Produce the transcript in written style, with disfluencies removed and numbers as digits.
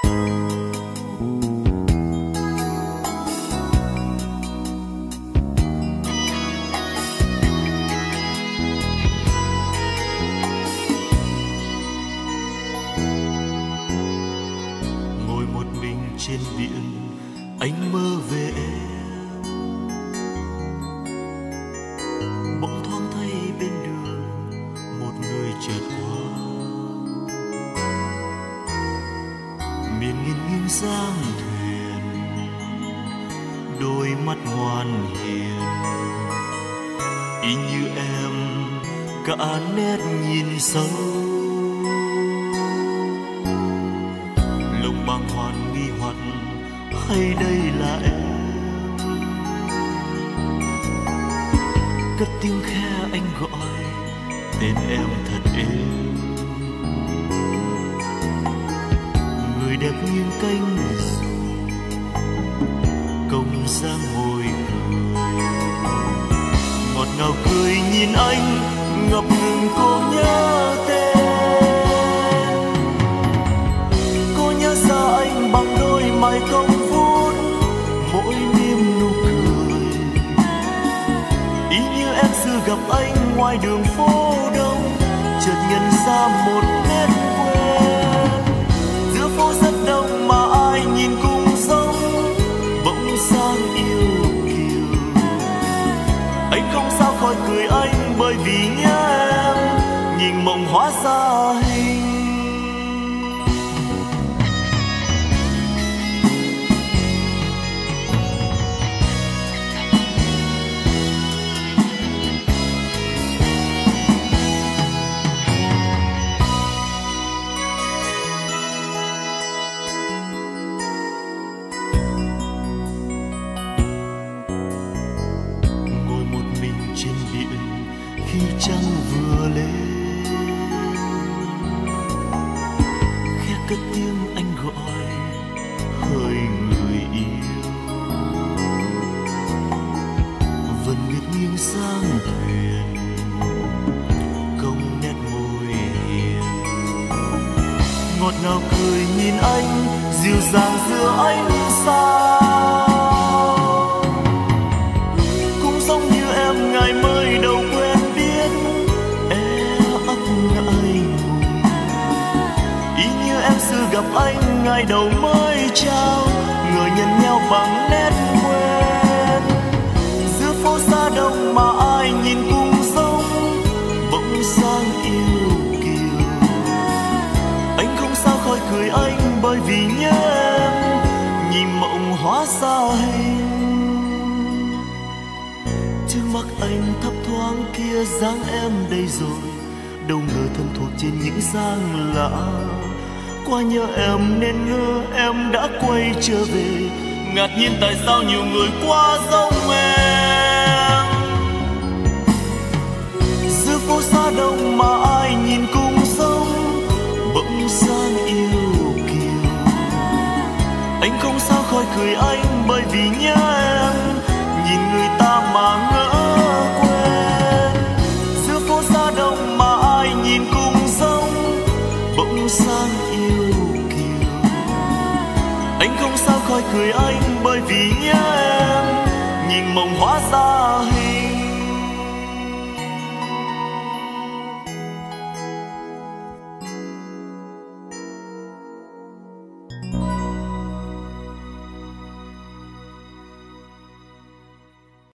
Trên biển anh mơ về em, bỗng thoáng thấy bên đường một người chợt qua, miền nghiêng nghiêng dáng thuyền, đôi mắt ngoan hiền, y như em cả nét nhìn sâu. Lòng bàng hoàng nghi hoặc hay đây là em, cất tiếng khe anh gọi tên em thật êm. Người đẹp nghiêng cánh dù công dáng môi cười, ngọt ngào cười nhìn anh ngập ngừng cô nhớ tên. Cô nhớ ra anh bằng đôi mày công vút, mỗi niềm nụ cười, ý như em xưa gặp anh ngoài đường phố đông, chợt nhận ra một nét quen. Giữa phố rất đông mà ai nhìn cũng giống, bỗng sang yêu kiều. Anh không sao khỏi cười anh bởi vì nhớ em, nhìn mộng hóa ra hình. Khi trăng vừa lên, khẽ cất tiếng anh gọi hỡi người yêu. Vần nguyệt nghiêng sang thuyền, cong nét môi hiền, ngọt ngào cười nhìn anh dịu dàng giữa ánh sao. Cũng giống như em ngày mới đầu quen biết, e ấp ngại ngùng, ý như em xưa gặp anh ngày đầu mới trao, người nhận nhau bằng nét quen. Giữa phố xa đông mà ai nhìn cũng giống, bỗng sang yêu kiều. Anh không sao khỏi cười anh bởi vì nhớ em, nhìn mộng hóa ra hình. Trước mắt anh thấp thoáng kia dáng em đây rồi, đâu ngờ thân thuộc trên những dáng lạ. Qua nhớ em nên ngỡ em đã quay trở về, ngạc nhiên tại sao nhiều người quá giống em. Giữa phố xa đông mà ai nhìn cũng giống, bỗng sang yêu kiều. Anh không sao khỏi cười anh bởi vì nhớ em, nhìn người ta mà ngỡ quên. Giữa phố xa đông mà ai nhìn cũng giống, bỗng sang yêu kiều. Anh không sao khỏi cười anh bởi vì nhớ em, nhìn mộng hóa ra